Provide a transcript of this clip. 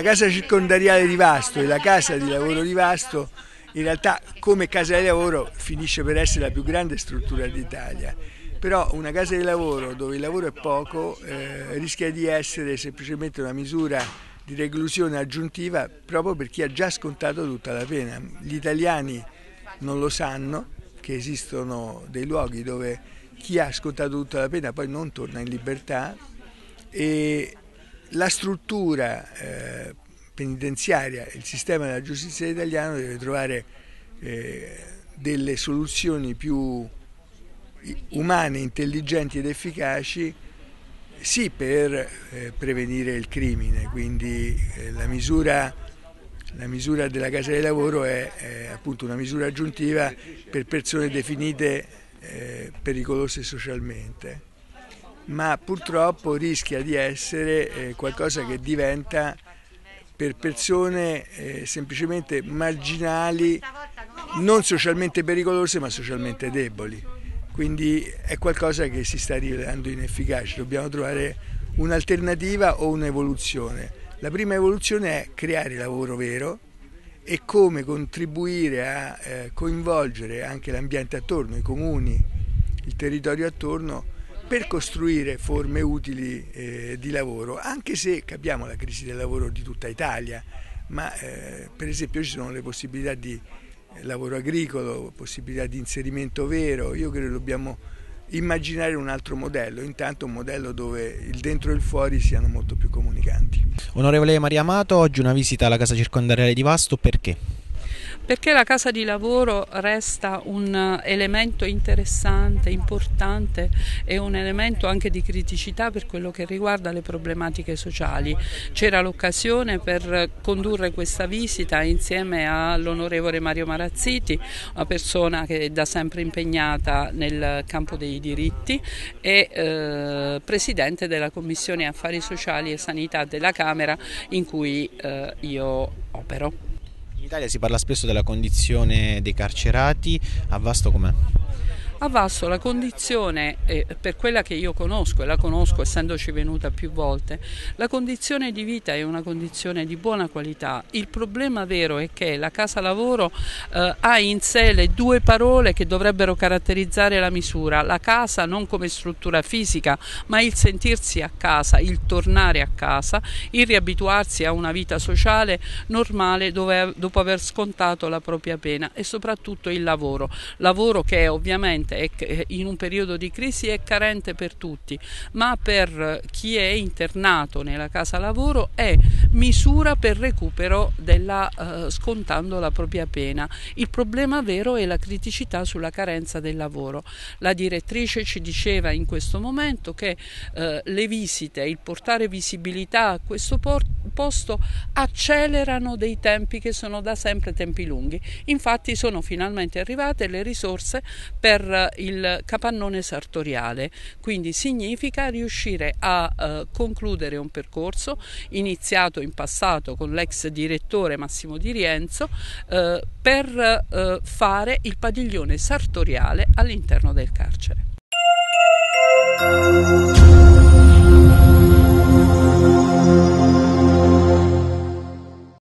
la casa circondariale di Vasto e la casa di lavoro di Vasto in realtà come casa di lavoro finisce per essere la più grande struttura d'Italia, però una casa di lavoro dove il lavoro è poco rischia di essere semplicemente una misura di reclusione aggiuntiva proprio per chi ha già scontato tutta la pena. Gli italiani non lo sanno che esistono dei luoghi dove chi ha scontato tutta la pena poi non torna in libertà, e la struttura penitenziaria, il sistema della giustizia italiano deve trovare delle soluzioni più umane, intelligenti ed efficaci, sì, per prevenire il crimine. Quindi la misura della casa di lavoro è appunto una misura aggiuntiva per persone definite pericolose socialmente, ma purtroppo rischia di essere qualcosa che diventa per persone semplicemente marginali, non socialmente pericolose ma socialmente deboli. Quindi è qualcosa che si sta rivelando inefficace, dobbiamo trovare un'alternativa o un'evoluzione. La prima evoluzione è creare lavoro vero e come contribuire a coinvolgere anche l'ambiente attorno, i comuni, il territorio attorno, per costruire forme utili di lavoro, anche se capiamo la crisi del lavoro di tutta Italia, ma per esempio ci sono le possibilità di lavoro agricolo, possibilità di inserimento vero. Io credo che dobbiamo immaginare un altro modello, intanto un modello dove il dentro e il fuori siano molto più comunicanti. Onorevole Maria Amato, oggi una visita alla casa circondariale di Vasto, perché? Perché la casa di lavoro resta un elemento interessante, importante e un elemento anche di criticità per quello che riguarda le problematiche sociali. C'era l'occasione per condurre questa visita insieme all'onorevole Mario Marazziti, una persona che è da sempre impegnata nel campo dei diritti e presidente della Commissione Affari Sociali e Sanità della Camera in cui io opero. In Italia si parla spesso della condizione dei carcerati, a Vasto com'è? A Vasto la condizione, per quella che io conosco, e la conosco essendoci venuta più volte, la condizione di vita è una condizione di buona qualità. Il problema vero è che la casa lavoro ha in sé le due parole che dovrebbero caratterizzare la misura: la casa non come struttura fisica, ma il sentirsi a casa, il tornare a casa, il riabituarsi a una vita sociale normale dopo aver scontato la propria pena, e soprattutto il lavoro che ovviamente in un periodo di crisi è carente per tutti, ma per chi è internato nella casa lavoro è misura per recupero scontando la propria pena. Il problema vero è la criticità sulla carenza del lavoro. La direttrice ci diceva in questo momento che le visite, il portare visibilità a questo posto accelerano dei tempi che sono da sempre tempi lunghi. Infatti sono finalmente arrivate le risorse per il capannone sartoriale, quindi significa riuscire a concludere un percorso iniziato in passato con l'ex direttore Massimo Di Rienzo per fare il padiglione sartoriale all'interno del carcere.